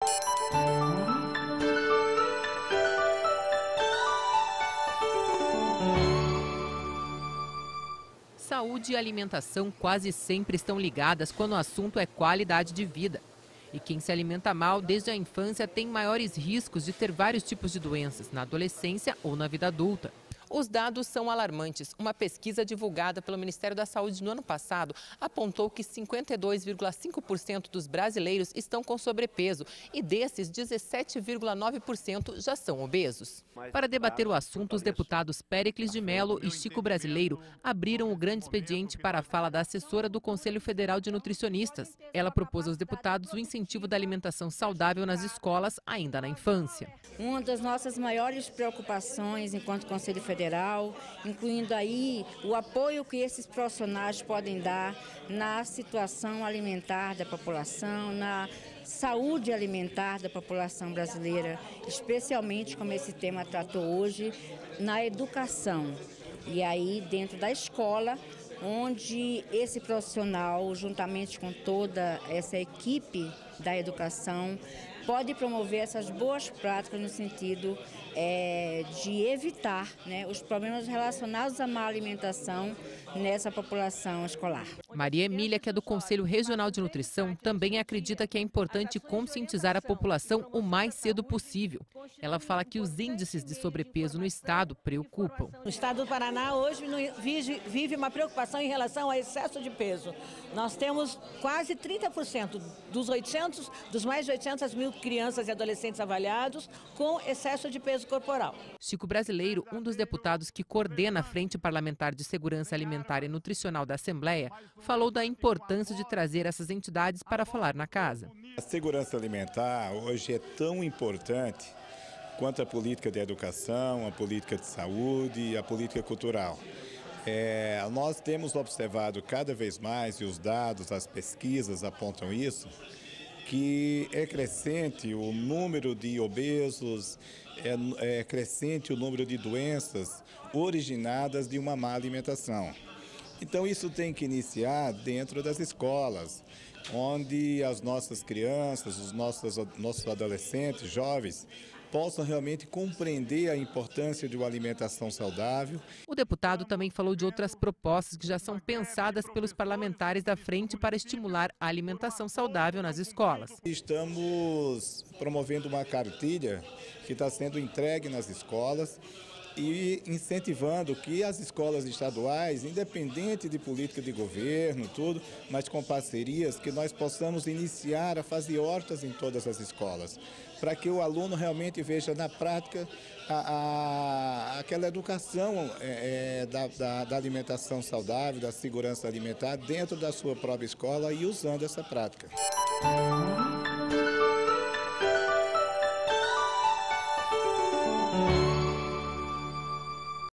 Saúde e alimentação quase sempre estão ligadas quando o assunto é qualidade de vida. E quem se alimenta mal desde a infância tem maiores riscos de ter vários tipos de doenças na adolescência ou na vida adulta. Os dados são alarmantes. Uma pesquisa divulgada pelo Ministério da Saúde no ano passado apontou que 52,5% dos brasileiros estão com sobrepeso e desses, 17,9% já são obesos. Para debater o assunto, os deputados Péricles de Mello e Chico Brasileiro abriram o grande expediente para a fala da assessora do Conselho Federal de Nutricionistas. Ela propôs aos deputados o incentivo da alimentação saudável nas escolas ainda na infância. Uma das nossas maiores preocupações enquanto Conselho Federal, incluindo aí o apoio que esses profissionais podem dar na situação alimentar da população, na saúde alimentar da população brasileira, especialmente como esse tema tratou hoje, na educação. E aí dentro da escola, onde esse profissional, juntamente com toda essa equipe da educação, pode promover essas boas práticas no sentido de evitar, os problemas relacionados à má alimentação nessa população escolar. Maria Emília, que é do Conselho Regional de Nutrição, também acredita que é importante conscientizar a população o mais cedo possível. Ela fala que os índices de sobrepeso no estado preocupam. O estado do Paraná hoje vive uma preocupação em relação ao excesso de peso. Nós temos quase 30% dos mais de 800 mil crianças e adolescentes avaliados com excesso de peso corporal. Chico Brasileiro, um dos deputados que coordena a Frente Parlamentar de Segurança Alimentar e Nutricional da Assembleia, falou da importância de trazer essas entidades para falar na casa. A segurança alimentar hoje é tão importante quanto a política de educação, a política de saúde e a política cultural. Nós temos observado cada vez mais, e os dados, as pesquisas apontam isso, que é crescente o número de obesos, é crescente o número de doenças originadas de uma má alimentação. Então isso tem que iniciar dentro das escolas, onde as nossas crianças, os nossos adolescentes, jovens, possam realmente compreender a importância de uma alimentação saudável. O deputado também falou de outras propostas que já são pensadas pelos parlamentares da frente para estimular a alimentação saudável nas escolas. Estamos promovendo uma cartilha que está sendo entregue nas escolas e incentivando que as escolas estaduais, independente de política de governo, tudo, mas com parcerias, que nós possamos iniciar a fazer hortas em todas as escolas, para que o aluno realmente veja na prática aquela educação da alimentação saudável, da segurança alimentar dentro da sua própria escola e usando essa prática.